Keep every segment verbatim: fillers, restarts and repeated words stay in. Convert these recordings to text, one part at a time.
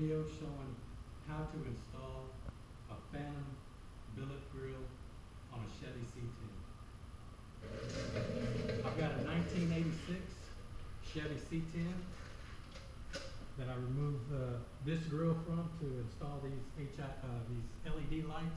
video showing how to install a Phantom billet grill on a Chevy C ten. I've got a nineteen eighty-six Chevy C ten that I removed uh, this grill from to install these H I, uh, these L E D lights.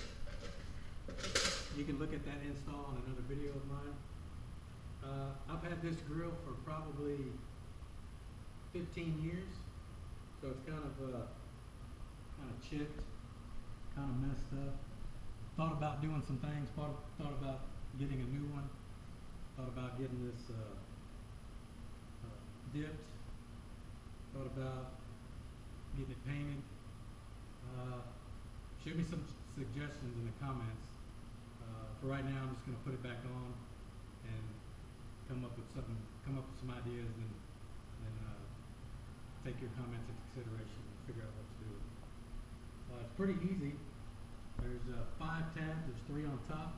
You can look at that install on another video of mine. Uh, I've had this grill for probably fifteen years, so it's kind of uh, kind of chipped, kind of messed up. Thought about doing some things. Thought, thought about getting a new one. Thought about getting this uh, uh, dipped. Thought about getting it painted. Uh, shoot me some suggestions in the comments. Uh, for right now, I'm just going to put it back on and come up with something, come up with some ideas, and then uh, take your comments into consideration and figure out what to do. Uh, it's pretty easy. There's uh, five tabs. There's three on top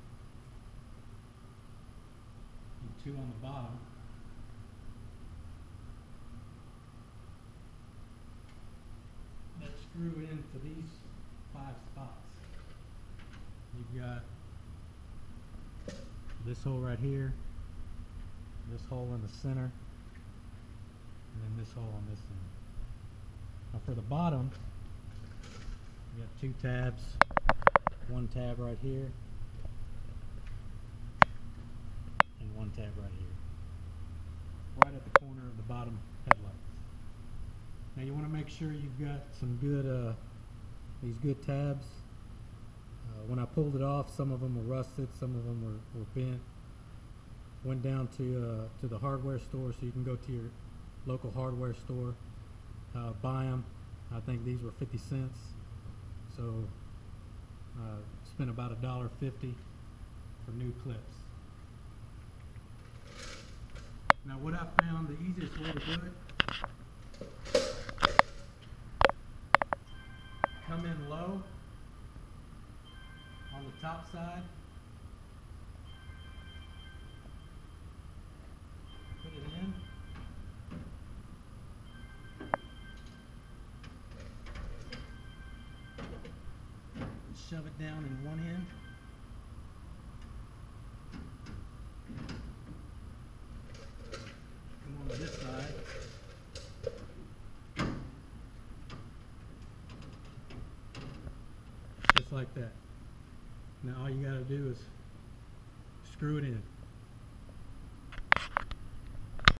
and two on the bottom. That screw into these five spots. You've got this hole right here, this hole in the center, and then this hole on this end. Now for the bottom, you got two tabs, one tab right here, and one tab right here, right at the corner of the bottom headlights. Now you want to make sure you've got some good, uh, these good tabs. Uh, when I pulled it off, some of them were rusted, some of them were, were bent. Went down to uh, to the hardware store, so you can go to your local hardware store, uh, buy them. I think these were fifty cents, so uh, spent about a dollar fifty for new clips. Now what I found the easiest way to do it, come in low on the top side, put it in, and shove it down in one end. Come on to this side. Just like that. Now all you got to do is screw it in.